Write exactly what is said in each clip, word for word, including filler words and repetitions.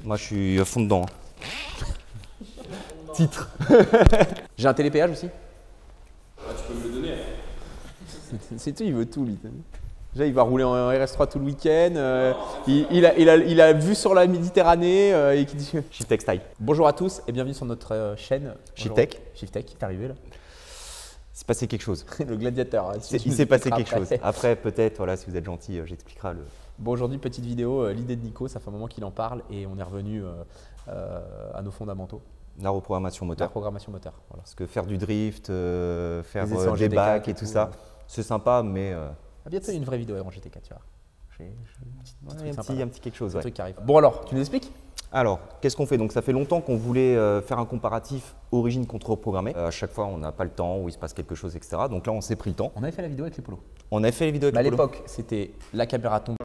Moi, je suis à fond dedans. Titre. J'ai un télépéage aussi. Ah, tu peux me le donner. C'est tout, il veut tout lui. Déjà, il va rouler en R S trois tout le week-end. Euh, il, il, a, il, a, il a vu sur la Méditerranée euh, et qui dit. Shiftech Style. Bonjour à tous et bienvenue sur notre euh, chaîne. Shiftech. Shiftech, qui est arrivé là. Il s'est passé quelque chose. Le gladiateur. Hein, il s'est passé quelque chose. Après, peut-être, voilà, si vous êtes gentil, euh, j'expliquerai le. Bon, aujourd'hui, petite vidéo, euh, l'idée de Nico, ça fait un moment qu'il en parle et on est revenu euh, euh, à nos fondamentaux. La reprogrammation moteur. La programmation moteur. Voilà. Parce que faire du drift, euh, faire Les euh, des bacs et tout, tout ça, ouais. c'est sympa, mais. Euh, ah, bientôt, il y a une vraie vidéo en G T quatre, tu vois. J'ai ouais, un, petit, un petit quelque chose. Un ouais. truc qui arrive. Bon, alors, tu nous expliques? Alors, qu'est-ce qu'on fait? Donc, ça fait longtemps qu'on voulait euh, faire un comparatif origine contre reprogrammé. Euh, à chaque fois, on n'a pas le temps, ou il se passe quelque chose, et cetera. Donc là, on s'est pris le temps. On avait fait la vidéo avec les polos. On a fait les vidéos avec bah, les polos. À l'époque, c'était la caméra tombe.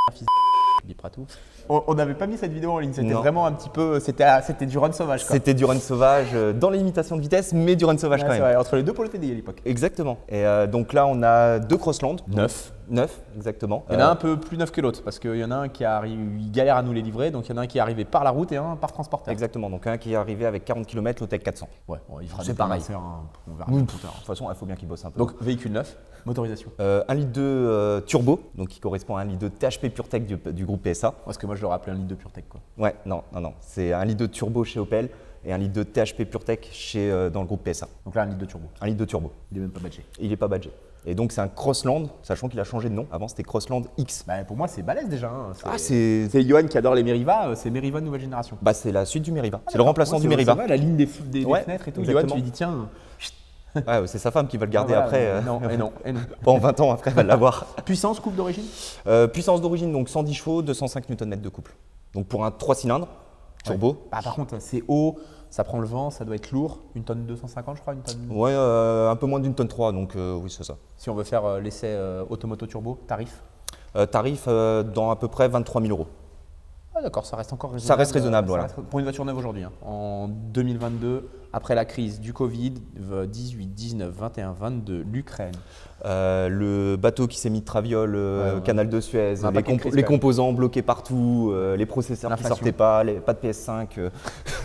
On n'avait pas mis cette vidéo en ligne, c'était vraiment un petit peu, c'était du run sauvage. C'était du run sauvage euh, dans les limitations de vitesse, mais du run sauvage ouais, quand même. Vrai, entre les deux polos T D I à l'époque. Exactement. Et euh, donc là, on a deux Crossland. Neuf. Neuf, exactement. Il y en a euh, un peu plus neuf que l'autre parce qu'il y en a un qui arrive, il galère à nous les livrer, donc il y en a un qui est arrivé par la route et un par transporteur. Exactement, donc un qui est arrivé avec quarante kilomètres, l'autre avec quatre cents. Ouais, bon, il fera c'est pareil. Faire un, on verra oui, de toute façon, il faut bien qu'il bosse un peu. Donc véhicule neuf, motorisation. Euh, un litre deux euh, turbo, donc qui correspond à un litre deux T H P PureTech du, du groupe P S A. Parce que moi je l'aurais appelé un litre deux PureTech quoi. Ouais, non, non, non, c'est un litre deux turbo chez Opel et un litre deux T H P PureTech chez, euh, dans le groupe P S A. Donc là un litre deux turbo. Un litre deux turbo. Il est même pas badgé. Il n'est pas badgé. Et donc c'est un Crossland, sachant qu'il a changé de nom. Avant c'était Crossland X. Bah, pour moi c'est balèze déjà. Hein. Ah c'est. C'est Johan qui adore les Meriva, c'est Meriva nouvelle génération. Bah c'est la suite du Meriva. Ah, c'est le remplaçant du Meriva. La ligne des, des, ouais, des fenêtres et tout. Exactement. Johan tu lui dis tiens. Ouais, c'est sa femme qui va le garder ah, voilà, après. Mais, euh, non, et non, et non. Bon, vingt ans après, elle va l'avoir. Puissance, couple d'origine euh, Puissance d'origine, donc cent dix chevaux, deux cent cinq newton mètres de couple. Donc pour un trois cylindres, turbo. Ouais. Bah, par contre, c'est haut, ça prend le vent, ça doit être lourd. Une tonne deux cent cinquante, je crois. Une tonne... Ouais, euh, un peu moins d'une tonne trois, donc euh, oui, c'est ça. Si on veut faire euh, l'essai euh, automoto turbo, tarif euh, Tarif euh, dans à peu près vingt-trois mille euros. Ah, d'accord, ça reste encore raisonnable. Ça reste raisonnable, ça voilà. Reste, pour une voiture neuve aujourd'hui, hein. En deux mille vingt-deux, après la crise du Covid, dix-huit, dix-neuf, vingt et un, vingt-deux, l'Ukraine. Euh, le bateau qui s'est mis de traviole, euh, ouais, ouais. canal de Suez, les, comp crise, les composants bloqués partout, euh, les processeurs qui sortaient pas, les, pas de P S cinq. Euh.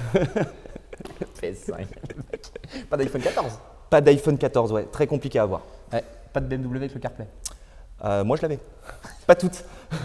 P S cinq. Pas d'iPhone quatorze. Pas d'iPhone quatorze, ouais, très compliqué à avoir. Ouais, pas de B M W avec le CarPlay. Euh, moi je l'avais, pas toutes.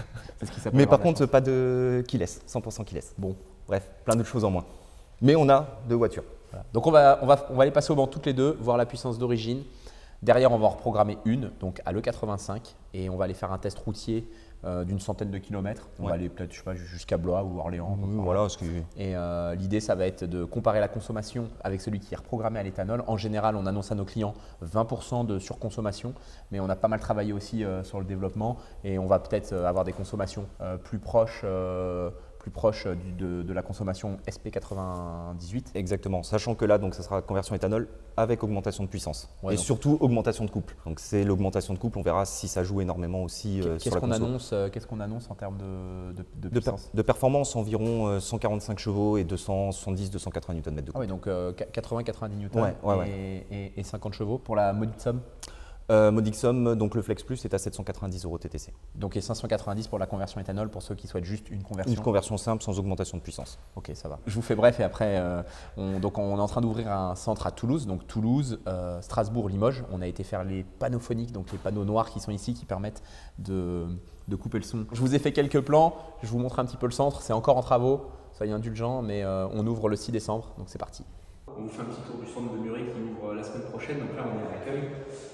Ce Mais par contre, pas de keyless, cent pour cent keyless. Bon, bref, plein d'autres choses en moins. Mais on a deux voitures. Voilà. Donc on va, on, va, on va aller passer au banc toutes les deux, voir la puissance d'origine. Derrière, on va en reprogrammer une, donc à l'E quatre-vingt-cinq, et on va aller faire un test routier euh, d'une centaine de kilomètres. On ouais. va aller peut-être, je sais pas, jusqu'à Blois ou Orléans. Mmh, voilà, ce que... Et euh, l'idée, ça va être de comparer la consommation avec celui qui est reprogrammé à l'éthanol. En général, on annonce à nos clients vingt pour cent de surconsommation, mais on a pas mal travaillé aussi euh, sur le développement et on va peut-être euh, avoir des consommations euh, plus proches. Euh, plus proche du, de, de la consommation S P quatre-vingt-dix-huit. Exactement, sachant que là, donc, ça sera conversion éthanol avec augmentation de puissance ouais, et donc. surtout augmentation de couple. Donc c'est l'augmentation de couple, on verra si ça joue énormément aussi euh, sur la qu'on conso. annonce, euh, Qu'est-ce qu'on annonce en termes de, de, de, de puissance per, De performance, environ euh, cent quarante-cinq chevaux et deux cent soixante-dix à deux cent quatre-vingts newton mètres de couple. Ah oui, donc euh, quatre-vingts à quatre-vingt-dix newton ouais, ouais, et, ouais. Et, et cinquante chevaux. Pour la modique somme Euh, modique somme, donc le Flex Plus est à sept cent quatre-vingt-dix euros T T C. Donc et cinq cent quatre-vingt-dix pour la conversion éthanol pour ceux qui souhaitent juste une conversion. Une conversion simple sans augmentation de puissance. Ok, ça va. Je vous fais bref et après, euh, on, donc on est en train d'ouvrir un centre à Toulouse, donc Toulouse, euh, Strasbourg, Limoges. On a été faire les panneaux phoniques, donc les panneaux noirs qui sont ici qui permettent de, de couper le son. Je vous ai fait quelques plans, je vous montre un petit peu le centre, c'est encore en travaux, soyez indulgents, mais euh, on ouvre le six décembre, donc c'est parti. On vous fait un petit tour du centre de Muret qui ouvre la semaine prochaine, donc là on est à l'accueil.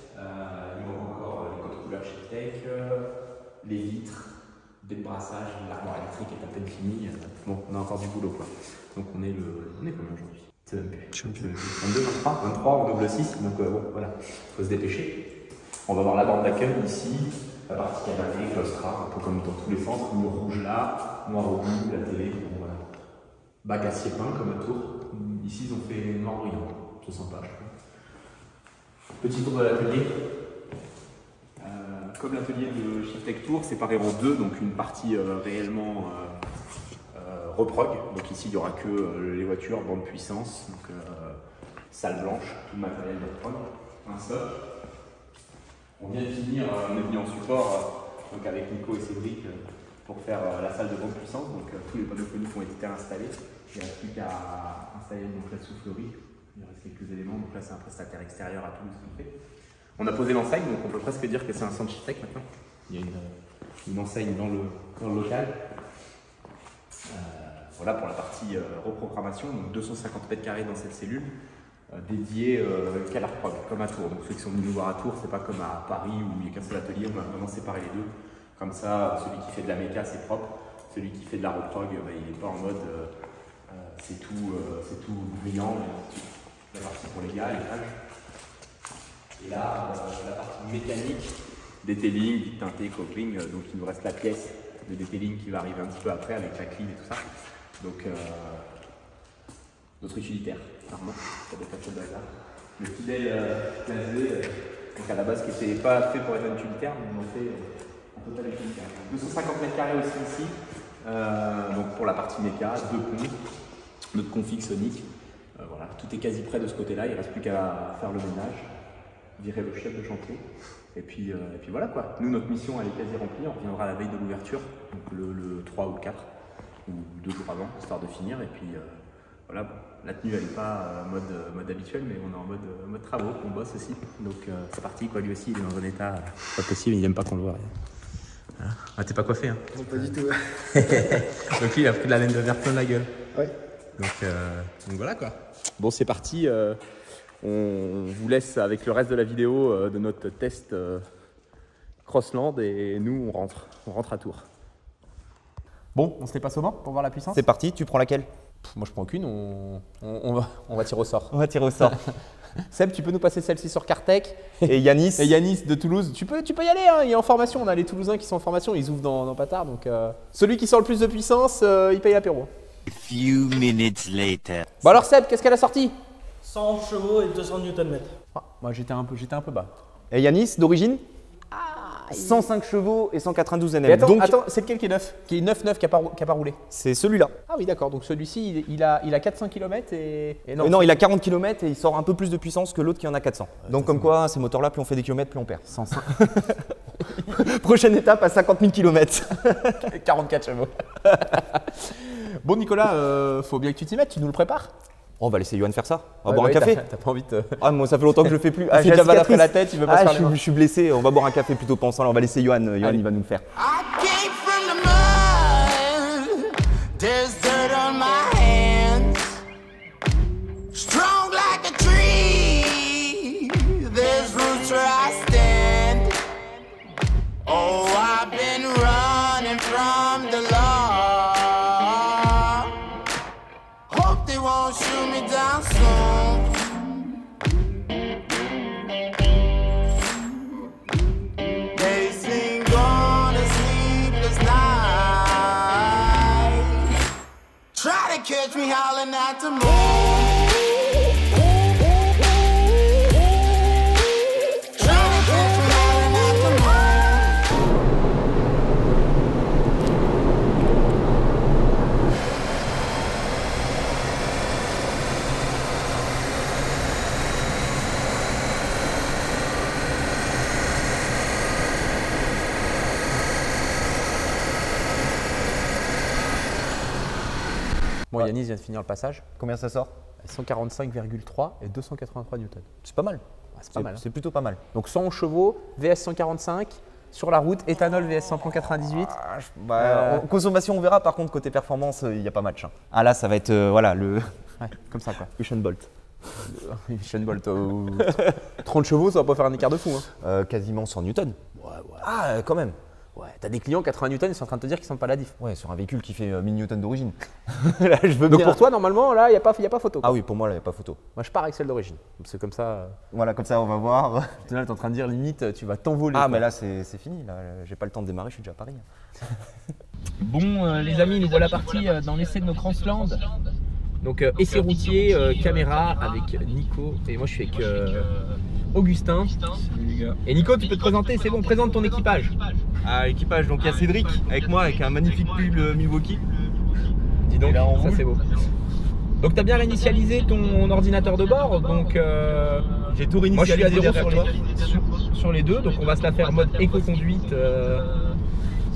Euh, il manque encore les codes couleurs Shiftech, euh, les vitres, des brassages, l'armoire électrique est à peine finie. Bon, on a encore du boulot quoi. Donc on est le. On est combien aujourd'hui? C'est même plus. vingt-deux, vingt-trois, vingt-trois, on ouvre le six, donc euh, bon voilà, il faut se dépêcher. On va voir la bande d'accueil ici, la partie canapé, claustra, un peu comme dans tous les centres, mur rouge là, noir au bout, la télé, bon voilà. Bac acier peint comme un tour. Ici ils ont fait noir brillant, c'est sympa je trouve. Petit tour de l'atelier. Euh, comme l'atelier de Shiftech Tour, séparé en deux, donc une partie euh, réellement euh, euh, reprog. Donc ici il n'y aura que euh, les voitures, bande puissance, donc euh, salle blanche, tout le matériel reprog, un stock. On vient de finir, euh, on est venu en support euh, donc avec Nico et Cédric euh, pour faire euh, la salle de grande puissance. Donc euh, tous les panneaux phoniques ont été installés. Il ne reste plus qu'à installer donc, la soufflerie. Il reste quelques éléments. Donc là, c'est un prestataire extérieur à Toulouse qui fait. On a posé l'enseigne, donc on peut presque dire que c'est un centre Chiptech maintenant. Il y a une, une enseigne dans le, dans le local. Euh, voilà pour la partie euh, reprogrammation. Donc deux cent cinquante mètres carrés dans cette cellule. Euh, dédié euh, qu'à l'Arprog, comme à Tours. Donc ceux qui sont venus nous voir à Tours, c'est pas comme à Paris où il n'y a qu'un seul atelier, on a vraiment séparé les deux. Comme ça, celui qui fait de la méca, c'est propre. Celui qui fait de la reprog, bah, il n'est pas en mode euh, euh, c'est tout, euh, c'est tout brillant. La partie pour les gars, les pages. Et là, euh, la partie mécanique, detailing, teinté, coupling. Euh, donc il nous reste la pièce de detailing qui va arriver un petit peu après avec la clean et tout ça. Donc euh, notre utilitaire, clairement, ça doit être de hasard. Le fidèle euh, classé, euh, donc à la base qui n'était pas fait pour être un utilitaire, mais on en fait euh, un total utilitaire. deux cent cinquante mètres carrés aussi ici, euh, donc pour la partie méca, deux ponts, notre config Sonic. Euh, voilà, tout est quasi prêt de ce côté-là, il ne reste plus qu'à faire le ménage, virer le chef de chantier. Et puis, euh, et puis voilà quoi. Nous, notre mission elle est quasi remplie, on reviendra à la veille de l'ouverture, donc le, le trois ou le quatre, ou deux jours avant, histoire de finir. Et puis euh, voilà, bon, la tenue elle n'est pas euh, mode, mode habituel, mais on est en mode, euh, mode travaux, on bosse aussi. Donc euh, c'est parti quoi, lui aussi il est dans un état euh, pas possible, il n'aime pas qu'on le voit. Hein ah, t'es pas coiffé hein? Non, pas du tout. Donc lui il a pris de la laine de verre plein de la gueule. Ouais. Donc, euh, donc voilà quoi. Bon c'est parti, euh, on vous laisse avec le reste de la vidéo euh, de notre test euh, Crossland et nous on rentre, on rentre à Tours. Bon, on se les passe aux mains pour voir la puissance. C'est parti, tu prends laquelle? Pff, moi je prends aucune, on, on, on, va, on va tirer au sort. On va tirer au sort. Seb, tu peux nous passer celle-ci sur Cartech. Et Yanis. Et Yanis de Toulouse, tu peux, tu peux y aller, hein, il est en formation, on a les Toulousains qui sont en formation, ils ouvrent dans, dans Patard. Donc euh, celui qui sort le plus de puissance, euh, il paye l'apéro. A few minutes later. Bon alors Seb, qu'est-ce qu'elle a sorti? cent chevaux et deux cents newton-mètres. Ah, moi j'étais un, peu, j'étais un peu bas. Et Yanis, d'origine cent cinq chevaux et cent quatre-vingt-douze Nm. Et attends, Donc, attends, c'est lequel qui est neuf? Qui est neuf neuf, qui n'a pas, qui a pas roulé? c'est celui-là. Ah oui d'accord, donc celui-ci il, il, a, il a quatre cents kilomètres et, et Non, non, il a quarante kilomètres et il sort un peu plus de puissance que l'autre qui en a quatre cents. Donc comme quoi, ces moteurs-là, plus on fait des kilomètres, plus on perd. cent cinq. Prochaine étape à cinquante mille kilomètres. quarante-quatre chevaux. Bon Nicolas, euh, faut bien que tu t'y mettes, tu nous le prépares? Oh, on va laisser Yohan faire ça. On va Ouais, boire bah un oui, café. T'as pas envie de... Ah, moi, ça fait longtemps que je le fais plus. Ah, j'ai j'ai déjà la mal après cicatrice. la tête, il veut pas Ah, se faire je, les mains. je suis blessé. On va boire un café plutôt pensant. Alors, on va laisser Yohan. Yohan, Allez. il va nous le faire. I came from the mud. There's dirt on my hands. Strong like a tree. There's roots where I stand. Oh, I've been running from the law. Hope they won't shoot me down soon. They sing on a sleepless night. Try to catch me howling at the moon. Try to catch me howling at the moon. Bon Yanis vient de finir le passage. Combien ça sort? cent quarante-cinq virgule trois et deux cent quatre-vingt-trois newtons. C'est pas mal. Ouais, c'est pas mal. hein. C'est plutôt pas mal. Donc cent chevaux, V S cent quarante-cinq, sur la route, éthanol V S cent quatre-vingt-dix-huit. Ah, je- bah, Euh, en consommation, on verra. Par contre, côté performance, il n'y a pas match. hein. Ah là, ça va être euh, voilà, le Ouais, comme ça quoi. Usain Bolt. Usain Bolt, euh, trente chevaux, ça va pas faire un écart de fou. Hein. Euh, quasiment cent newtons. Ouais, ouais. Ah, euh, quand même. Ouais, t'as des clients quatre-vingts newtons, ils sont en train de te dire qu'ils sentent pas la diff. Ouais, sur un véhicule qui fait euh, mille newtons d'origine. Là, je veux Donc bien. pour toi, normalement, là, il n'y a, pas- y a pas photo. quoi. Ah oui, pour moi, là, il n'y a pas photo. Moi, je pars avec celle d'origine. C'est comme ça. euh, Voilà, comme ça, on va voir. Là, t'es en train de dire limite, tu vas t'envoler. Ah, quoi. mais là, c'est c'est fini. Là, j'ai pas le temps de démarrer, je suis déjà à Paris. Bon, euh, les amis, nous voilà partis euh, dans l'essai de nos Crossland. Donc, euh, essai routier, euh, caméra avec Nico. Et moi, je suis avec euh, Augustin. Et Nico, tu peux te présenter, c'est bon, présente ton équipage. Ah, équipage, donc il y a Cédric avec moi avec un magnifique pull euh, Milwaukee. Dis donc, Et là, on ça roule. c'est beau. Donc, tu as bien réinitialisé ton ordinateur de bord. Donc, euh, J'ai tout moi, je suis à réinitialisé zéro derrière sur toi. les, sur, sur les deux. Donc, on va se la faire mode éco-conduite euh,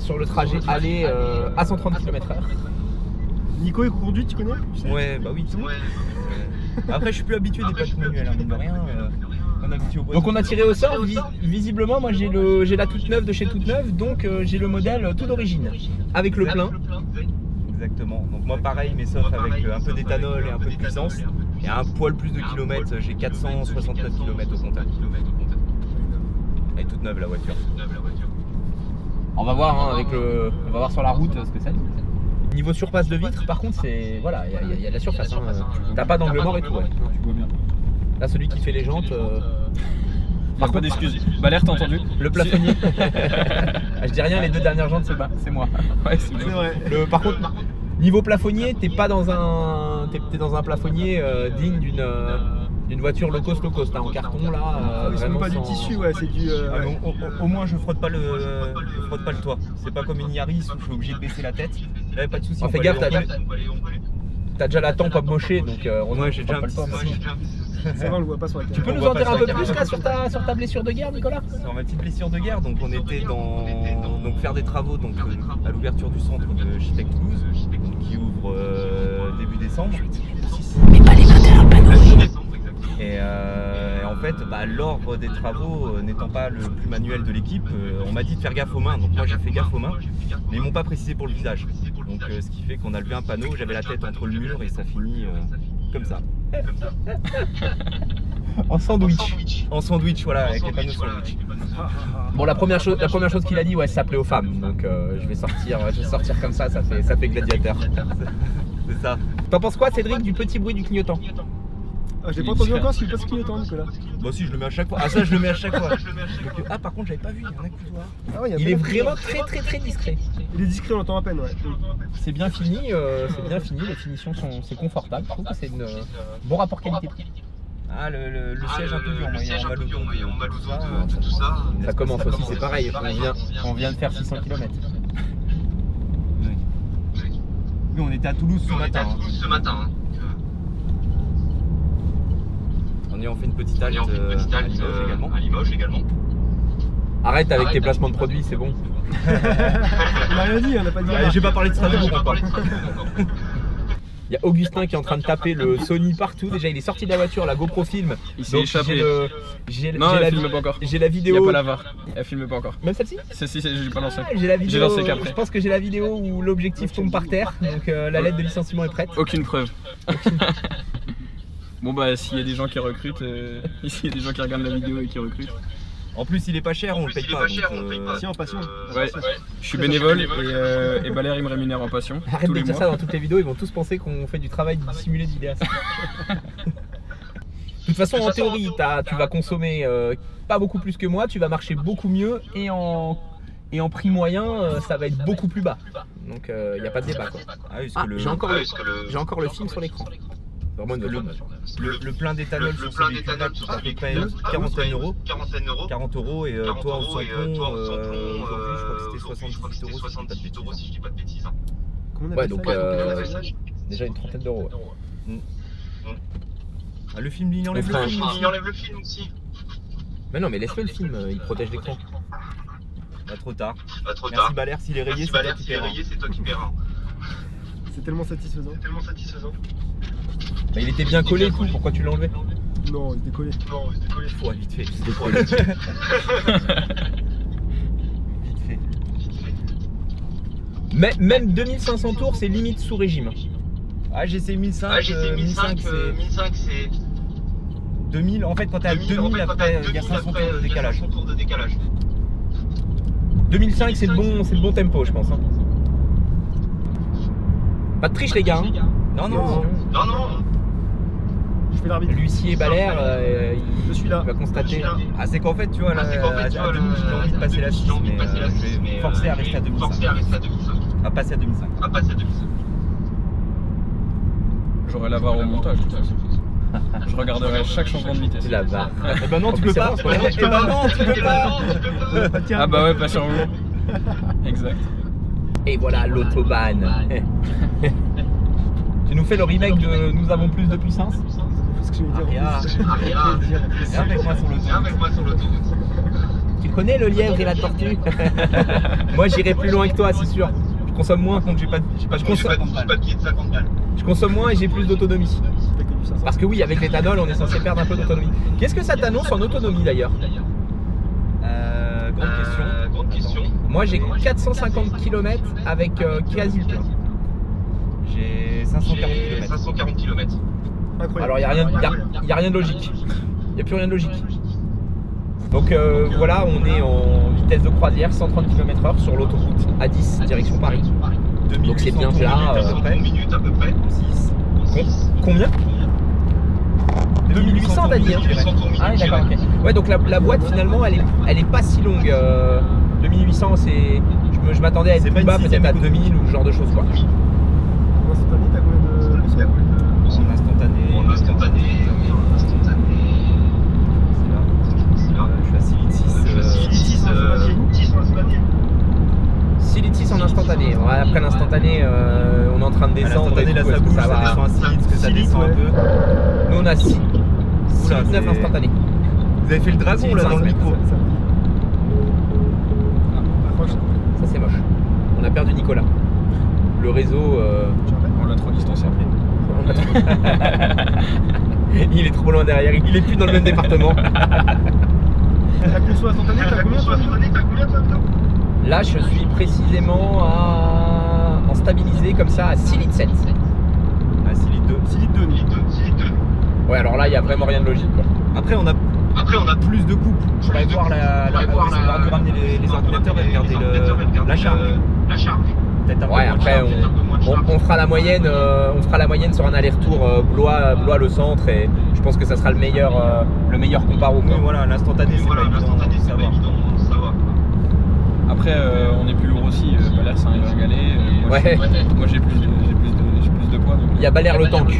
sur le trajet aller euh, à cent trente kilomètres heure. Nico et conduite, tu connais? Ouais, bah oui. Ouais. Après, je suis plus habitué des pattes manuelles, hein, mine de rien. Euh, on est habitué au bois. Donc on a tiré au sort, vis visiblement moi j'ai le j'ai la toute neuve de chez toute neuve, donc euh, j'ai le modèle tout d'origine, avec le plein. Exactement. Donc moi pareil, mais sauf avec euh, un peu d'éthanol et un peu de puissance. Et un poil plus de kilomètres, j'ai quatre cent soixante-neuf kilomètres au compteur. Elle est toute neuve la voiture. On va voir hein, avec le, on va voir sur la route ce que ça dit. Niveau surface de vitre, par contre, c'est voilà, il y, y, y a de la surface. Hein. T'as pas d'angle mort et tout. Ouais. Tu vois bien. Là, celui qui fait les jantes. Euh... Par pas d'excuses. Valère, t'as entendu? Le plafonnier. Je dis rien, les deux dernières jantes, c'est moi. Ouais, c'est vrai. Le, par contre, niveau plafonnier, t'es pas dans un, t'es es dans un plafonnier euh, digne d'une euh, d'une voiture low cost low cost. Hein, en carton là. Euh, c'est même pas sans... du tissu, ouais, c'est du. Euh, ah, ouais. au, au, au moins, je frotte pas le, je frotte pas le toit. C'est pas comme une Yaris où je suis obligé de baisser la tête. Là, pas de souci. Oh, fais gaffe, t'as déjà la tempe mochée, donc euh, ouais, j'ai déjà un petit. C'est vrai, on le voit pas sur la caméra. Tu peux nous en dire un peu plus là sur ta, sur ta blessure de guerre, Nicolas? Sur ma petite blessure de guerre, donc on était dans donc faire des travaux donc à l'ouverture du centre de Chitec Toulouse, donc, qui ouvre euh, début décembre. Mais pas les vingt et un panneaux. Et, euh, et en fait, bah, l'ordre des travaux euh, n'étant pas le plus manuel de l'équipe, euh, on m'a dit de faire gaffe aux mains. Donc moi j'ai fait gaffe aux mains, mais ils m'ont pas précisé pour le visage. Donc euh, ce qui fait qu'on a levé un panneau, j'avais la tête entre le mur et ça finit euh, comme ça. En sandwich. En sandwich, voilà, avec les panneaux sandwich. Bon, la première chose, la première chose qu'il a dit, ouais, ça plaît aux femmes. Donc euh, je vais sortir, je vais sortir comme ça, ça fait, ça fait gladiateur. C'est ça. T'en penses quoi, Cédric, du petit bruit du clignotant? Ah, j'ai pas entendu encore s'il passe clignotant, Nicolas. Bah si, je le mets à chaque fois. Ah ça, je le mets à chaque fois. Donc, ah par contre, j'avais pas vu, il y en a que toi. Ah ouais, il est vraiment très très très discret. Il est discret, on l'entend à peine, ouais. C'est bien fini, euh, c'est bien fini, les finitions sont, c'est confortable. Je trouve que c'est un euh, bon rapport qualité-prix. Ah, le, le, le siège un peu dur, il y a un mal au dos, on mal au dos de tout ça. Ça commence aussi, c'est pareil, on vient, on vient de faire six cents kilomètres. Oui. Oui, on était à Toulouse ce matin. Ce matin. On y a fait une petite halte euh, à, Limoges également. à Limoges également. Arrête avec tes placements de produits, c'est bon. On a rien dit, on n'a pas dit. J'ai pas parlé de Strasbourg encore. Il y a Augustin qui est en train de taper le Sony partout. Déjà, il est sorti de la voiture, la GoPro filme. Il s'est échappé. J'ai non, elle la filme pas encore. J'ai la vidéo. Il n'y a pas la V A R. Elle filme pas encore. Même celle-ci? Celle-ci, j'ai pas lancé. Ah, j'ai la vidéo. J'ai lancé qu'après. Je pense que j'ai la vidéo où l'objectif tombe par terre. Donc euh, la lettre de licenciement est prête. Aucune preuve. Bon bah s'il y a des gens qui recrutent, euh, s'il y a des gens qui regardent la vidéo et qui recrutent. En plus il est pas cher, on le paye pas. pas cher, on le euh... paye pas. Si, en passion. Ouais, je suis bénévole et, euh, et Valère il me rémunère en passion. Arrête tous de les dire mois. ça dans toutes les vidéos, ils vont tous penser qu'on fait du travail dissimulé d'idéas. De toute façon, en théorie, as, tu vas consommer euh, pas beaucoup plus que moi, tu vas marcher beaucoup mieux et en, et en prix moyen, euh, ça va être beaucoup plus bas. Donc il euh, n'y a pas de débat quoi. Ah, oui, Ah, le... j'ai encore, ah, le... le... encore le film sur l'écran. Vraiment une le, le, le plein d'éthanol sur ce véhicule-là coûte à peu près quarantaine euros. quarante euros et euh, toi au Sampon, euh, aujourd'hui je crois que c'était soixante-dix-huit euros si je dis pas de bêtises. Ouais, donc euh, déjà une trentaine d'euros. Ouais. Mm. Ah, le film il enlève le film, il enlève le film aussi. Mais non, mais laisse-le le film, il protège l'écran. Bah, trop tard. Bah, trop Merci tard. Valère, s'il est rayé, c'est toi qui paieras. C'est tellement satisfaisant. Tellement satisfaisant. Bah, il était bien collé, tout. Pourquoi tu l'as enlevé? Non, il se décollait. Non, il se décollait. Ouais, vite fait. Il se décolle. Vite fait. Mais, même deux mille cinq cents tours, c'est limite sous régime. Ah, j'ai essayé mille cinq cents. Ah, j'ai essayé mille cinq cents, c'est. deux mille, en fait, quand t'es à deux mille, après, il y a cinq cents tours de décalage. deux mille cinq, c'est le, bon, le bon tempo, je pense. Hein. Pas de triche, les gars. Hein. Non, non, non, non. Je fais l'arbitre. L'huissier et Valère, euh, il, je suis là. il va constater. Ah, c'est qu'en fait, tu vois, là, ah, à, fait, à deux mille, j'ai envie de passer la six, mais euh, je vais forcer à rester à deux mille cinq. À passer à deux mille cinq. À passer à deux mille cinq. J'aurai la V A R au montage, de toute façon. Je regarderai chaque changement de vitesse. La V A R. Eh ben non, tu peux pas. Eh ben non, tu peux pas. Ah bah ouais, pas sur vous. Exact. Et voilà l'autobahn. Tu nous fais le remake de Nous avons plus de puissance? C'est ce que je vais dire. Viens avec moi sur l'autoroute. Viens avec moi sur l'autoroute. Tu connais le lièvre et la tortue? Moi j'irai plus loin que toi, c'est sûr. Je consomme moins. Par contre, j'ai pas, j'ai pas, Je j'ai consomme- pas, j'ai pas de billet de cinquante balles. Je consomme moins et j'ai plus d'autonomie. T'as que du cinq cents. Parce que oui, avec l'éthanol, on est censé perdre un peu d'autonomie. Qu'est-ce que ça t'annonce en autonomie d'ailleurs? Euh, grande question. Grande question. Moi j'ai quatre cent cinquante kilomètres avec euh, quasi le plein. J'ai cinq cent quarante kilomètres. cinq cent quarante kilomètres. Incroyable. Alors il n'y a, rien- y a- y a rien de logique. Il n'y a plus rien de logique. Donc euh, voilà, on est en vitesse de croisière, cent trente kilomètres heure sur l'autoroute A dix, direction Paris. Donc c'est bien plat. euh, minutes à peu près. six. Combien deux mille huit cents t'as dit hein? Ah oui d'accord, ok. Ouais, donc la, la boîte finalement elle est, elle est pas si longue. euh, deux mille huit cents, c'est, je me- je m'attendais à être C'est plus pas bas, une peut-être à sixième deux mille ou ce genre de choses quoi. En instantané, t'as combien de consommation? En instantané. En instantané. En instantané. C'est là. Euh, Je suis à six litres six. Je suis à six, euh, dix en instantané. six litres six en instantané. Ouais, après l'instantané, euh, on est en train de À descendre. l'instantané, et là tout, ça est-ce que bouge, ça va- descend à six litres, que ça six litres, descend un ouais. peu. Nous on a six Oula, litres neuf c'est- instantané. Vous avez fait le dragon là dans le micro. Ça, ça... Ah, franchement, Ça c'est moche. On a perdu Nicolas. Le réseau. euh, tu rappelles? On l'a trop distancé. Il est trop loin derrière, il est plus dans le même département. La conso instantanée, t'as combien toi? T'as combien toi? Là je suis précisément à... en stabilisé comme ça à six litres sept. À six litres deux. six litres deux. six litres deux. Ouais alors là il n'y a vraiment rien de logique quoi. Après on a Après on a plus de couple. Je pourrais voir la, la, On va voir on va la- dû ramener les, les ordinateurs et regarder le, la charge. La charge. Peut-être un peu Ouais moins de après charge. on, on, on fera la moyenne, euh, on fera la moyenne sur un aller-retour euh, Blois, Blois le centre et je pense que ça sera le meilleur, euh, le meilleur comparo. Oui, quoi. voilà, l'instantané c'est Voilà, pas évident l'instantané, de c'est pas savoir. évident de savoir. Après, euh, on est plus lourd aussi. Euh, Balère, c'est un gringalet. Euh, moi, Ouais. je- moi, j'ai plus, de- j'ai plus, de- j'ai plus de poids. donc- Il y a Balère le tank.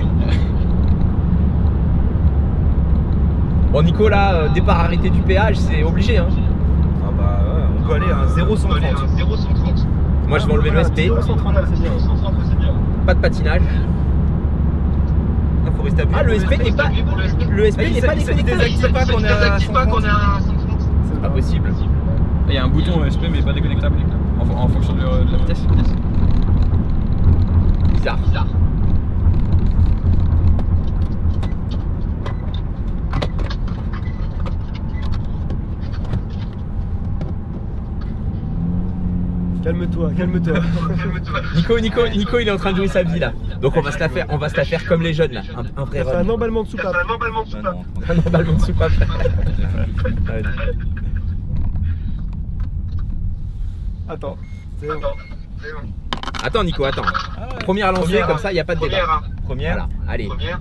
Bon Nico là, euh, départ arrêté du péage, c'est obligé hein. Ah bah ouais, on peut aller à zéro cent On peut aller à trente. zéro cent trente. Moi je vais enlever le S P, cent trente, c'est bien. cent trente, c'est bien. pas de patinage. Ah, faut rester appuyé. Ah le S P n'est pas, le S P Ah, il n'est s'est- pas il s'est déconnecté. désactivé pas qu'on est à désactive pas qu'on est à cent trente. C'est pas possible. Il y a un bouton S P, mais pas déconnectable. En, en fonction de, de la vitesse. Bizarre. Calme-toi, calme-toi. Nico, Nico, Nico, il est en train de jouer sa vie là. Donc on va se la faire, on va se la faire comme les jeunes là. Un, un vrai T'as fait run. un emballement de soupape. Un emballement de Ah, soupape. non. Un emballement de soupape. Ouais. Attends. C'est bon. Attends, c'est bon. Attends Nico, attends. Première lancée Première, comme ça, il n'y a pas de débat. Première, hein. Première. Voilà, allez. Première.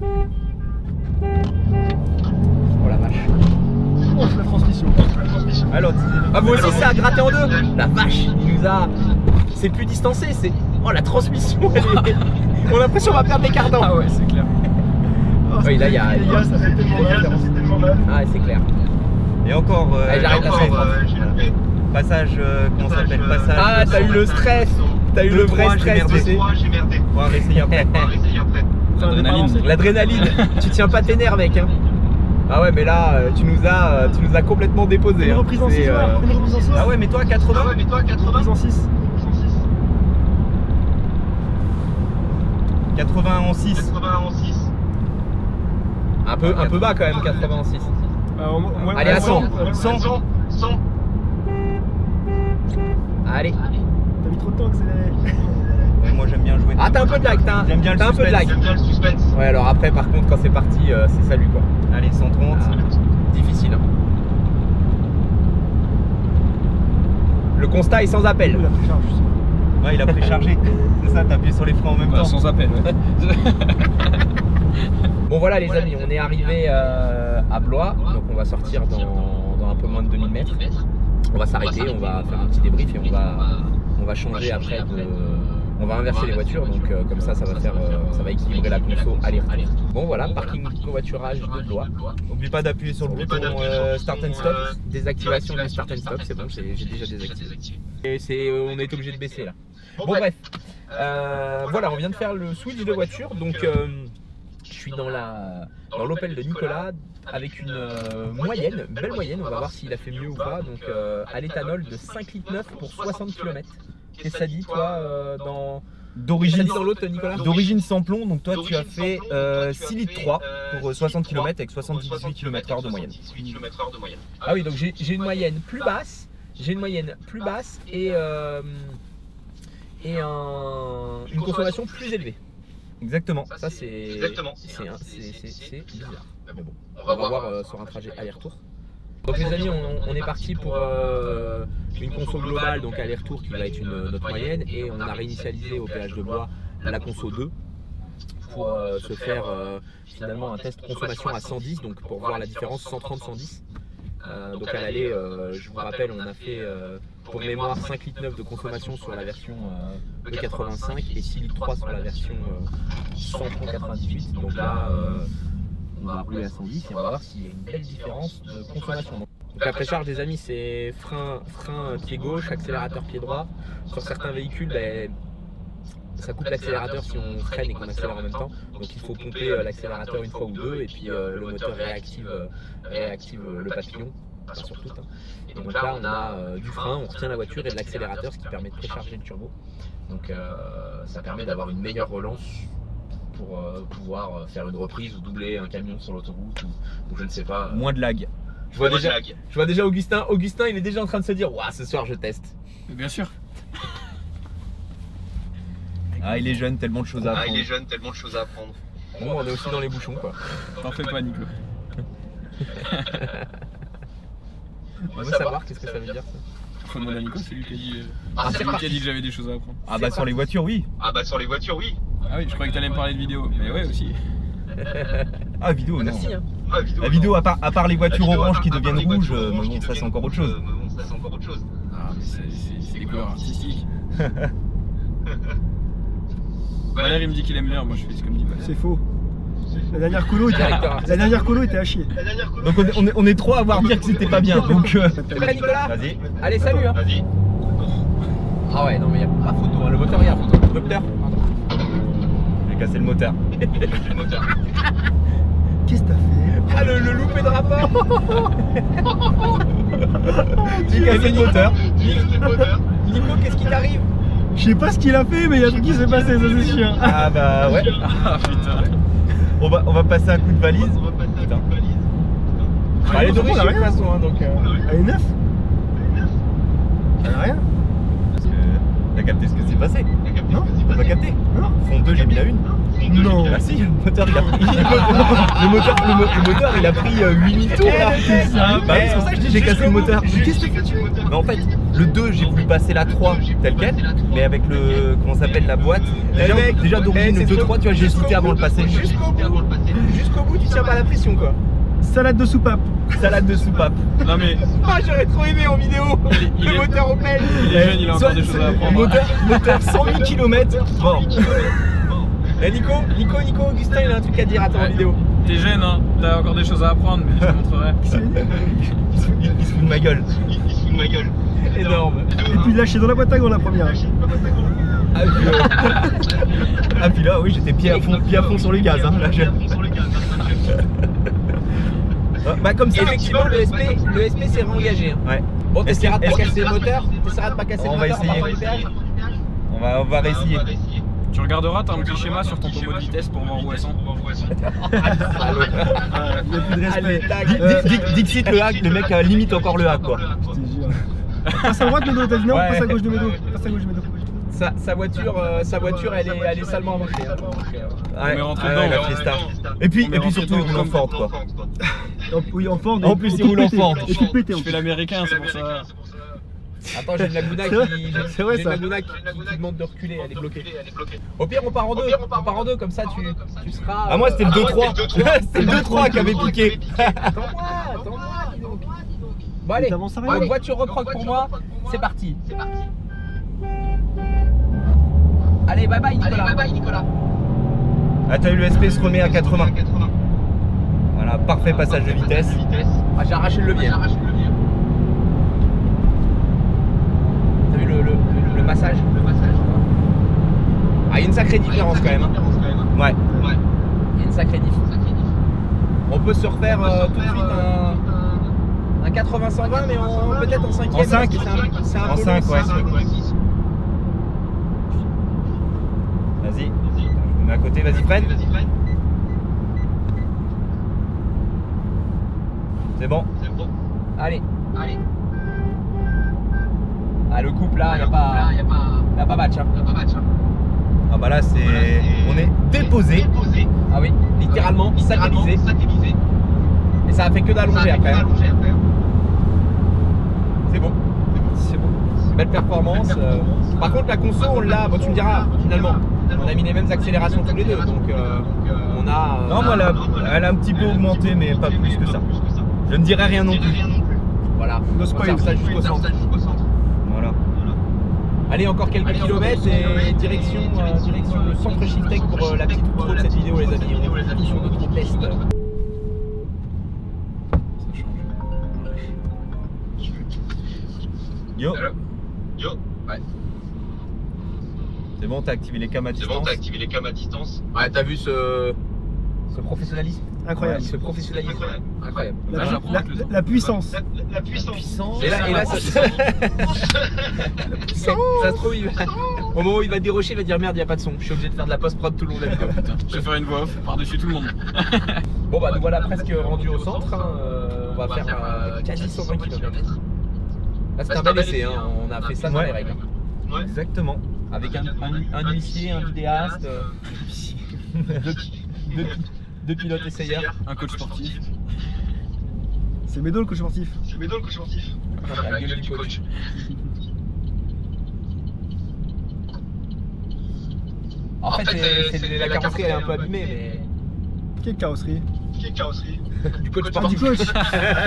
Oh la vache. Oh, la transmission. Alors, Ah vous aussi ça a gratté en deux. La vache, il nous a... C'est plus distancé, c'est... Oh la transmission, elle est... On a l'impression qu'on va perdre les cardans. Ah ouais, c'est clair. Oh, Oui, là, il y a- Les gars, ça fait tellement Les gars, mal. ça fait tellement mal. Ah c'est clair. et encore, euh, Allez, j'arrête et la encore, scène. euh, j'ai fait. passage, euh, comment ça s'appelle, passage. Ah t'as eu le stress. T'as eu Deux, le vrai trois, j'ai stress, merdé. tu sais. Trois, j'ai merdé. On va réessayer après. On va essayer après. L'adrénaline. L'adrénaline. Tu tiens pas tes nerfs mec hein. Ah ouais mais là euh, tu nous as euh, tu nous as complètement déposé. Une hein. reprise en C'est, six, euh, ouais. Une reprise en six. Ah ouais, mais toi, Ah quatre-vingts. ouais, mais toi, quatre-vingts. Reprise en six. quatre-vingts en six. quatre-vingts en six. Un peu, un peu bas quand même, quatre-vingt-six. Euh, au moins- au moins- Allez, à au moins- cent. cent. cent. Allez. T'as mis trop de temps accéléré. Ouais, moi j'aime bien jouer. Ah t'as un peu de lag, t'as J'aime bien le t'as un peu de suspense. lag. J'aime bien le suspense. Ouais alors après par contre quand c'est parti euh, c'est salut quoi. Allez, cent trente. Ah, difficile. Hein. Le constat est sans appel. La précharge. Ouais, il a préchargé. C'est ça, t'as appuyé sur les freins en même Bah, temps. sans appel. Ouais. Bon voilà les amis, on est arrivé euh, à Blois, donc on va sortir dans, dans un peu moins de deux mille mètres. On va s'arrêter, on va faire un petit débrief et on va, on va changer après de... On va inverser les voitures, donc euh, comme ça ça va faire, euh, ça va équilibrer la conso aller-retour. Bon voilà, parking covoiturage de Blois. N'oublie pas d'appuyer sur le N'oublie pas bouton d'appuyer euh, sur le start bouton, and stop. euh, Désactivation du start and stop, c'est bon, j'ai j'ai déjà désactivé. Et c'est, on est obligé de baisser là. Bon bref, euh, voilà, on vient de faire le switch de voiture, donc euh, je suis dans la dans l'Opel de Nicolas avec une euh, moyenne, une belle moyenne, on va voir s'il a fait mieux ou pas. Donc euh, à l'éthanol de cinq litres neuf pour soixante kilomètres. Qu'est-ce que ça dit toi euh, dans D'origine dans l'autre Nicolas? D'origine sans plomb, donc toi tu as fait euh, six litres trois pour soixante kilomètres avec soixante-dix-huit kilomètres heure de moyenne. Ah oui, donc j'ai une moyenne plus basse, j'ai une moyenne plus basse et, euh, et un, une consommation plus élevée. Exactement. Ça c'est bizarre. Mais bon, on va voir euh, sur un trajet aller-retour. Donc les amis, on, on est parti pour euh, une conso globale, donc aller-retour qui va être une, notre moyenne, et on a réinitialisé au péage de Blois la conso deux pour euh, se faire euh, finalement un test consommation à cent dix, donc pour voir la différence cent trente cent dix. Euh, donc à l'aller, euh, je vous rappelle, on a fait euh, pour mémoire cinq litres neuf de consommation sur la version euh, E quatre-vingt-cinq et six litres trois sur la version euh, cent quatre-vingt-dix-huit. Donc là, euh, on va rouler à cent dix et on va voir s'il y a une belle différence de consommation. Donc la précharge des amis, c'est frein, frein pied gauche, accélérateur pied droit. Sur certains véhicules, ben, ça coupe l'accélérateur si on freine et qu'on accélère en même temps. Donc il faut pomper euh, l'accélérateur une fois ou deux et puis euh, le moteur réactive, euh, réactive euh, le papillon, pas sur tout. Hein. Et donc là on a euh, du frein, on retient la voiture et de l'accélérateur, ce qui permet de précharger le turbo. Donc euh, ça permet d'avoir une meilleure relance pour euh, pouvoir euh, faire une reprise ou doubler un camion sur l'autoroute ou, ou je ne sais pas. Euh. Moins de lag. Je vois, déjà, je vois déjà Augustin, Augustin il est déjà en train de se dire ouah, ce soir je teste. Bien sûr. Ah, il est jeune, tellement de choses à apprendre. Ah, il est jeune, tellement de choses à apprendre. Bon, on est aussi dans les bouchons quoi. T'en fais pas, Nico. On veut savoir qu'est-ce que ça veut dire ça. Faut demander à Nico, c'est lui qui a dit, euh, ah, c'est lui qui a dit que j'avais des choses à apprendre. Ah bah sur les voitures, oui. Ah bah sur les voitures, oui. Ah oui, je croyais que t'allais me parler de vidéo, mais ouais aussi. Ah, vidéo, non. Merci, hein. Ah, vidéo, la vidéo, à part, à part les voitures vidéo, oranges qui à part deviennent les rouges, voitures euh, oranges bon, qui ça c'est encore autre chose. euh, bon, ça c'est encore autre chose. Ah, mais c'est des couleurs artistiques. Valère il me dit qu'il aime bien, moi je fais ce que me dit Valère. C'est faux. La dernière colo était, la dernière colo était à chier. Donc on est, on est, on est trois à avoir dire que c'était pas bien. Donc euh... C'est prêt Nicolas? Vas-y. Allez, salut hein. Vas-y. Ah ouais, non mais y'a pas photo, hein. Le moteur il y a photo. Le moteur, pardon. J'ai cassé le moteur. Le moteur. Qu'est-ce que t'as fait? Ah le, le loupé de rapport. J'ai cassé le moteur. Nico, qu'est-ce qui t'arrive? Je sais pas ce qu'il a fait, mais il y a un truc qui s'est passé, ça c'est sûr. Ah bah ouais. Ah putain. On va, on va passer un coup de valise. Putain. Ah, elle est d'origine de toute façon, hein, donc. Euh... Elle est neuve. Elle a rien. Parce que t'as capté ce que s'est passé? Non. T'as pas capté? Non. Fond deux, j'ai mis la une. Non. Ah si, le moteur il a pris. Le moteur, le, mo- le moteur il a pris euh, huit mille tours là. Ah, Bah oui, c'est pour ça que je dis j'ai cassé le moteur. Qu'est-ce que tu fais? Mais en fait, le deux, j'ai voulu passer la trois telle quelle, mais avec le. Comment ça s'appelle la boîte? Déjà, mec, déjà d'origine, eh, le c'est deux trois, tu vois, j'ai hésité avant de le passer. Jusqu'au bout, jusqu'au bout, tu tiens pas la pression quoi. Salade de soupape. Salade de soupape. Non mais Ah, j'aurais trop aimé en vidéo. il Le est- moteur Opel. il est jeune, il a encore des choses à apprendre. Moteur, moteur cent mille kilomètres. Bon. Eh Nico, Nico, Nico, Augustin il a un truc à dire à toi en Ouais. vidéo. T'es jeune hein, t'as encore des choses à apprendre, mais je te montrerai. Il se fout- il se fout de ma gueule. Il se fout de ma gueule. Énorme. Et puis lâché dans la boîte à gants la première. Ah puis, euh, ah, puis là, oui, j'étais pied à fond, pied à fond sur les gaz. Hein, là, je- Ah, bah comme ça. Effectivement, le S P, le S P s'est réengagé. Hein. Ouais. Bon, t'essaieras de Est-ce pas que- casser le moteur. T'essaieras de pas casser On le va moteur. essayer. en partant du péage. On va, on va réessayer. Tu regarderas, t'as un petit schéma sur ton pommeau de vitesse pour voir où elles sont. Ah, il y a plus de Allez, respect. tac. Di- di- di- Dixit le hack, le mec euh, limite encore le hack quoi. Je te jure. Passe à droite, Médo, t'as dit non? Ouais. Passe à gauche de Médo. Passe à gauche de Médo. Sa, sa voiture, euh, sa voiture, elle est, elle est salement avancée. Hein, donc, euh, Ouais, est rentré ouais, dedans, la on est Fiesta. rentré Et puis, On est et puis rentré surtout, il dedans roule en comme- Ford quoi. En- Oui, en Ford. En plus, et il roule en tout Ford. pété. Et tout pété en Je fais plus. l'américain, c'est pour ça. Attends, j'ai une Laguna C'est vrai, qui, j'ai- c'est vrai, j'ai une ça. Laguna qui, qui te demande de reculer, elle est bloquée. Au pire, on part en deux, on part en deux, comme ça tu, tu seras. Ah moi c'était le euh, deux trois. C'était le deux trois qui avait piqué. Attends-moi, attends-moi, dis donc. Bon allez, t'avances à rien. donc, voiture reproc pour moi, c'est parti. Allez, bye bye Nicolas. Bye bye Nicolas. Ah t'as eu le S P se remet à quatre-vingts. Voilà, parfait passage de vitesse. Ah, j'ai arraché le levier. T'as vu le, le, le, le passage Ah, il y a une sacrée différence quand même. Hein. Ouais. Il y a une sacrée diff. On peut se refaire euh, tout de suite un, un quatre-vingts cent vingt, mais en- peut-être en cinquième. En cinq. parce que c'est un- c'est un En peu cinq, long, ouais. ça. Vas-y, je me mets à côté, vas-y freine. C'est bon. Allez. Ah, le couple là, il n'y a pas, y a pas match. Hein. Ah bah là c'est. On est déposé. Ah oui, littéralement satellisé. Et ça a fait que d'allonger après. hein. C'est bon. C'est bon. Belle performance. euh. Par contre, la conso, on l'a. Bon, tu me diras, finalement, on a mis les mêmes accélérations tous les deux. Donc, euh, on a. euh, Non, moi elle a, elle a un petit peu augmenté, mais pas plus que ça. Je ne dirai rien non plus. Voilà, No on va spoil. faire ça jusqu'au centre. Voilà. Allez, encore quelques kilomètres et direction, euh, direction le centre Shiftech pour euh, la petite outro de cette vidéo, les amis. On est sur notre test. Yo. Yo, ouais. C'est bon, t'as activé les cams à C'est distance. bon, t'as activé les cams à distance. Ouais, t'as vu ce, ce professionnalisme Incroyable. Ce professionnalisme incroyable. La, Là, j'apprends la- avec le temps. la puissance. La, la puissance. Et là, et là ça, ça, ça se trouve, il va- au moment où il va dérocher, il va dire merde, il n'y a pas de son. Je suis obligé de faire de la post-prod tout le long de la vidéo. Je vais faire une voix off par-dessus tout le monde. Bon, bah nous voilà presque rendus au centre. hein. Euh, on va faire euh, quasi cent vingt kilomètres. Là, c'est un bel essai. Hein. On a fait ça dans Ouais. les règles. hein. Exactement. Avec un, un, un huissier, un vidéaste, euh, deux, deux, deux pilotes essayeurs. Un coach sportif. C'est Médo le coach sportif. C'est Médo le coach sportif. Enfin, la gueule du coach. En fait, c'est- c'est- la carrosserie elle est un peu abîmée, mais Quelle carrosserie? Quelle carrosserie? du coach Ah, du sportif. coach.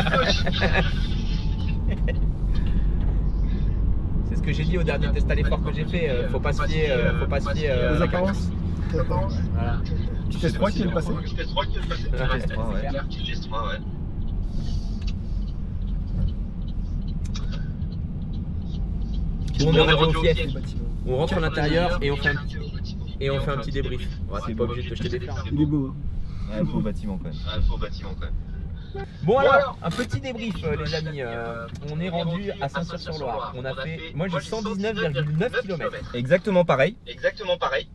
C'est ce que j'ai dit au dernier test à l'effort que j'ai fait. euh, faut pas se fier, euh, faut pas se fier. euh, Les apparences. Voilà. Tu testes trois qui est le passé. Petit test trois qui est le passé. Ouais, test trois, c'est ouais. clair. Petit test trois, ouais. Bon, on est rendu au fief. Les bâtiments. On rentre à l'intérieur et on fait un petit et on fait un petit débrief. Ouais, c'est pas obligé de te jeter des fleurs. Il est beau. hein. Ouais, beau bâtiment quand même. Ah, faux bâtiment quand même. Bon alors, un petit débrief euh, les amis. Euh, on est rendu à Saint-Cyr-sur-Loire. On a fait, moi j'ai cent dix-neuf virgule neuf kilomètres. Exactement pareil. Exactement pareil.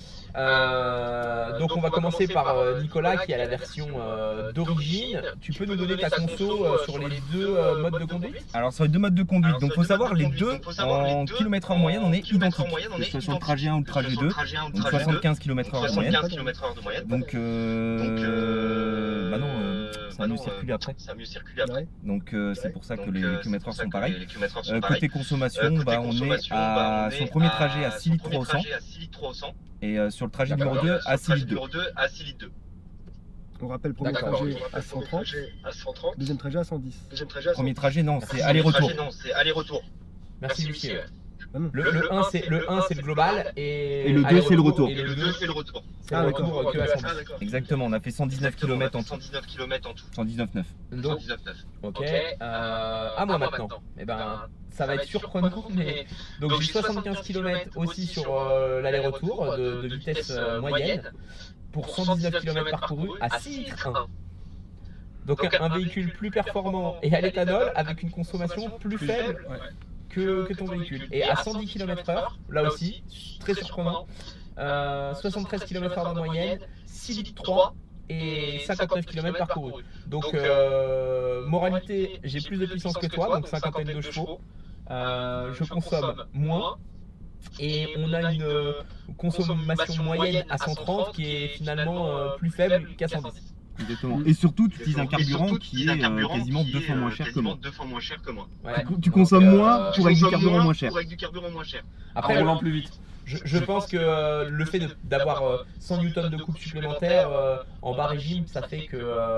Euh, donc on va commencer par euh, Nicolas qui a la version euh, d'origine. Tu peux nous donner ta conso euh, sur les deux euh, modes de conduite? Alors sur les deux modes de conduite, Alors, donc sur faut les deux savoir modes de les conduite, deux donc, faut savoir les en deux kilomètres heure moyenne, on est kilomètres heure identiques. moyenne, on Que est ce soit sur le identiques. trajet un ou le Que ce soit trajet sur le deux, trajet un ou le donc trajet deux, soixante-quinze kilomètres heure moyenne. soixante-quinze kilomètres heure de moyenne. Donc, euh, Donc, euh, bah non, euh, ça bah a non, mieux circulé euh, après. Ça a mieux circulé après. Ouais. Donc euh, c'est pour ça que Donc, les euh, kilomètres heure c'est sont pour ça que pareils. les kilomètres heure sont Euh, pareils. côté consommation, Euh, côté bah, on est consommation, à, bah, on sur le est premier à- trajet à sur six le litres premier trois cents trajet à six litres trois cents. et euh, sur le trajet D'accord. numéro deux Sur à le six trajet litres deux. numéro deux à six litres deux. On rappelle premier D'accord. trajet On à rappelle cent premier trente. trajet à cent trente. Deuxième trajet à cent dix. Deuxième trajet à cent Premier dix. trajet, non, c'est Premier aller-retour. trajet, non, c'est aller-retour. Merci Lucie. ouais. Ah non. Le, le un c'est le un c'est le global et, Et le deux, c'est le retour. Et Et le le deux deux, c'est le retour. c'est Ah, le d'accord. retour que à cent Ah, dix. d'accord. Exactement, on a fait cent dix-neuf kilomètres en tout. cent dix-neuf kilomètres en tout. cent dix-neuf neuf. Donc, cent dix-neuf neuf. ok. Euh, à moi maintenant. Eh ben, ça va être surprenant, mais donc j'ai soixante-quinze kilomètres aussi sur euh, l'aller-retour de, de vitesse euh, moyenne pour cent dix-neuf kilomètres parcourus à six litres un. Donc un, un véhicule plus performant et à l'éthanol avec une consommation plus faible que, que ton véhicule. Et à cent dix kilomètres heure, là aussi, très surprenant, euh, soixante-treize kilomètres heure de moyenne, six litres trois et cinquante-neuf kilomètres parcourus. Donc euh, moralité, j'ai plus de puissance que toi, donc cinquantaine de chevaux. Euh, je consomme moins. Et on a une euh, consommation moyenne à cent trente qui est finalement euh, plus faible qu'à cent dix. Exactement. Et surtout, tu utilises un Et carburant surtout, tu qui utilises est un euh, carburant quasiment qui deux est, fois moins euh, cher que quasiment moi. deux fois moins cher que moi. Ouais. Tu, tu consommes Donc, moins euh, pour avec du consommes carburant moins moins cher. Pour avec du carburant moins cher. Après, En roulant plus vite. Je, je pense que euh, le fait de- d'avoir euh, cent newtons de coupe supplémentaire euh, en bas régime, ça fait que euh,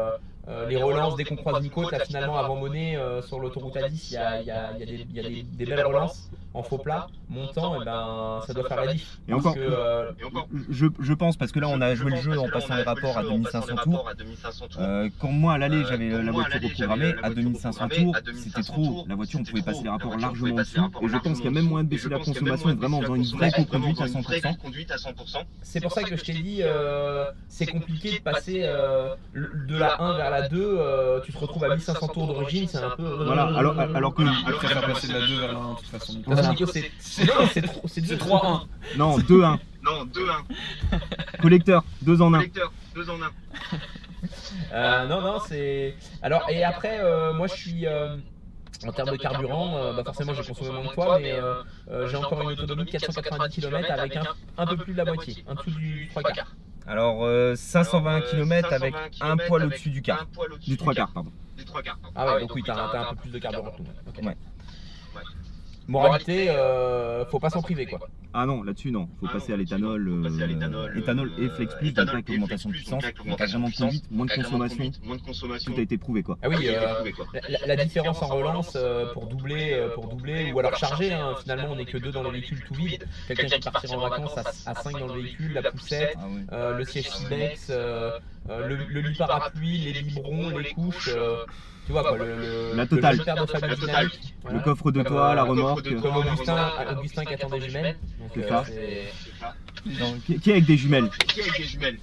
euh, les relances dès qu'on croise une côte, là finalement avant Monet euh, sur l'autoroute A dix, il y a, y a, y a, des, y a des, des belles relances en faux plat, montant, et ben ça doit faire la diff. Et encore, que, euh, je, je pense, parce que là on a joué le jeu en passant les rapports à deux mille cinq cents tours. Euh, quand moi à l'aller j'avais la voiture reprogrammée, à deux mille cinq cents tours, c'était trop. La voiture on pouvait passer les rapports largement en dessous. Et je pense qu'il y a même moyen de baisser la consommation vraiment en faisant une vraie co-conduite à cent pour cent. C'est pour ça que je t'ai dit, euh, c'est compliqué de passer euh, de la un vers la deux, euh, tu te retrouves à mille cinq cents tours d'origine, c'est un peu... Voilà, alors, alors que... Je préfère passer de la deux vers la un de toute façon. Voilà. C'est trois un. Non, deux un. Non, deux un. Collecteur, deux en un. Collecteur, deux en un. Euh, non, non, c'est... Alors, et après, euh, moi je suis... Euh, en termes de carburant, euh, bah forcément j'ai consommé moins que toi, mais euh, euh, j'ai encore une autonomie de quatre cent quatre-vingt-dix kilomètres avec un, un peu plus de la moitié, un dessous du trois quarts. Alors euh, cinq cent vingt kilomètres avec un poil au-dessus du quart. Du trois quarts, pardon. Ah ouais, donc oui, t'as un, un peu plus de carburant que nous. Okay. Ouais. Moralité, euh, faut pas s'en priver quoi. Ah non, là-dessus non, faut passer à l'éthanol, euh, éthanol et Flex Plus, donc avec l'augmentation de puissance, donc t'as vraiment plus vite, moins de consommation, tout a été prouvé quoi. Ah oui, euh, la, la différence en relance euh, pour doubler, euh, pour doubler ou alors charger, hein, finalement on n'est que deux dans le véhicule tout vide, quelqu'un qui partira en vacances à, à cinq dans le véhicule, la poussette, ah oui. euh, le siège Sibex, euh, euh, le, le lit parapluie, les biberons, les couches... Euh, tu vois quoi, le, le, la totale, le, de famille dynamique, voilà. Le coffre de toit, la remorque. Comme Augustin, Augustin qui attend des jumelles. C'est ça. Non, qui, qui est avec des jumelles? Qui est avec des jumelles?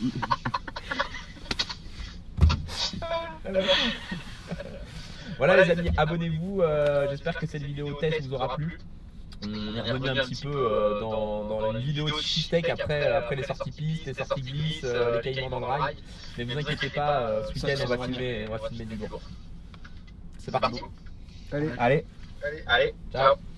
Voilà les amis, abonnez-vous, euh, j'espère que cette vidéo test vous aura plu. On est revenu un petit peu euh, dans, dans la vidéo de Chistech après, après les sorties pistes, les sorties glisse, euh, les caïmans dans le rail. Mais vous inquiétez pas, euh, ce week-end on va filmer, on va filmer du lourd. C'est parti. Allez. Allez. Allez. Ciao.